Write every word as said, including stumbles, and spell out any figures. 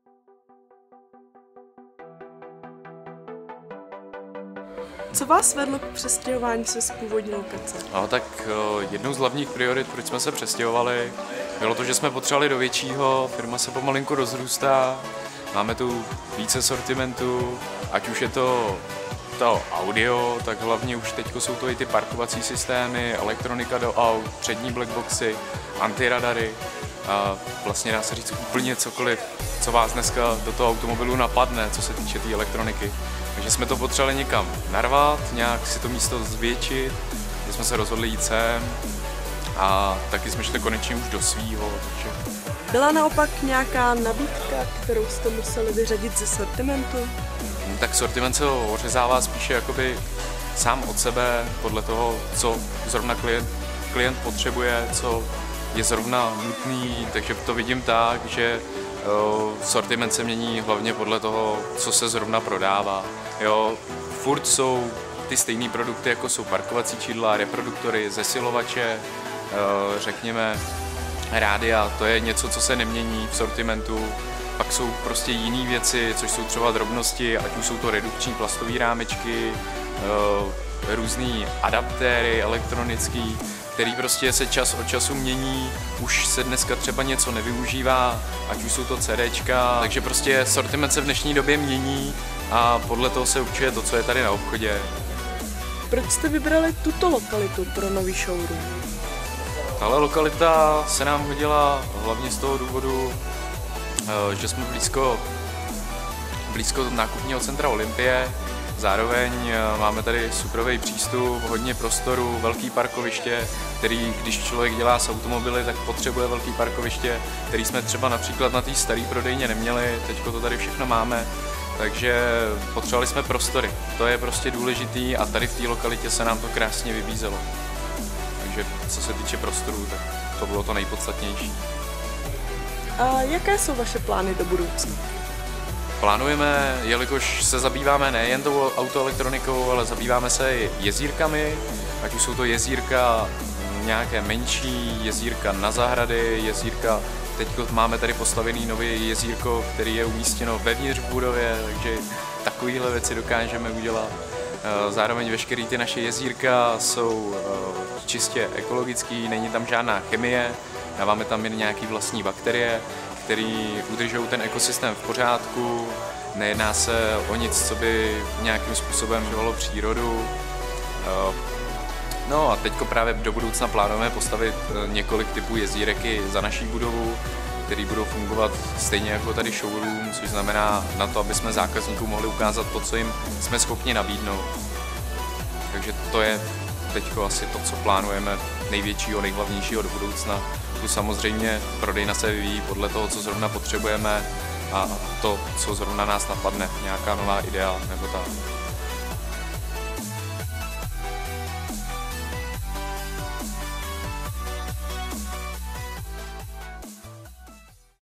Co vás vedlo k přestěhování se z původní lokace? No, tak jednou z hlavních priorit, proč jsme se přestěhovali, bylo to, že jsme potřebovali do většího, firma se pomalinku rozrůstá, máme tu více sortimentu, ať už je to to audio, tak hlavně už teď jsou to i ty parkovací systémy, elektronika do aut, přední blackboxy, antiradary a vlastně dá se říct úplně cokoliv, co vás dneska do toho automobilu napadne, co se týče té elektroniky. Takže jsme to potřebovali někam narvat, nějak si to místo zvětšit, že jsme se rozhodli jít sem a taky jsme šli konečně už do svýho. Takže... Byla naopak nějaká nabídka, kterou jste museli vyřadit ze sortimentu? No, tak sortiment se ořezává spíše jakoby sám od sebe, podle toho, co zrovna klient, klient potřebuje, co je zrovna nutný, takže to vidím tak, že jo, sortiment se mění hlavně podle toho, co se zrovna prodává. Jo, furt jsou ty stejné produkty, jako jsou parkovací čidla, reproduktory, zesilovače, řekněme rádia, to je něco, co se nemění v sortimentu. Pak jsou prostě jiné věci, což jsou třeba drobnosti, ať už jsou to redukční plastové rámečky, různý adaptéry elektronický, který prostě se čas od času mění, už se dneska třeba něco nevyužívá, ať už jsou to CDčka, takže prostě sortiment se v dnešní době mění a podle toho se určuje to, co je tady na obchodě. Proč jste vybrali tuto lokalitu pro nový showroom? Tahle lokalita se nám hodila hlavně z toho důvodu, že jsme blízko, blízko nákupního centra Olympie, zároveň máme tady superový přístup, hodně prostoru, velký parkoviště, který, když člověk dělá s automobily, tak potřebuje velký parkoviště, který jsme třeba například na té staré prodejně neměli, teďko to tady všechno máme, takže potřebovali jsme prostory. To je prostě důležitý a tady v té lokalitě se nám to krásně vybízelo. Takže co se týče prostorů, tak to bylo to nejpodstatnější. A jaké jsou vaše plány do budoucna? Plánujeme, jelikož se zabýváme nejen tou autoelektronikou, ale zabýváme se i jezírkami, ať už jsou to jezírka nějaké menší, jezírka na zahrady, jezírka, teď máme tady postavený nový jezírko, který je umístěno vevnitř v budově, takže takovéhle věci dokážeme udělat. Zároveň veškeré ty naše jezírka jsou čistě ekologický, není tam žádná chemie, dáváme tam jen nějaké vlastní bakterie, který udržují ten ekosystém v pořádku, nejedná se o nic, co by nějakým způsobem živalo přírodu. No a teďko právě do budoucna plánujeme postavit několik typů jezírek za naší budovu, které budou fungovat stejně jako tady showroom, což znamená na to, aby jsme zákazníkům mohli ukázat to, co jim jsme schopni nabídnout. Takže to je teďko asi to, co plánujeme největšího, nejhlavnějšího do budoucna. Tu samozřejmě prodejna se vyvíjí podle toho, co zrovna potřebujeme a to, co zrovna nás napadne, nějaká nová idea nebo tak.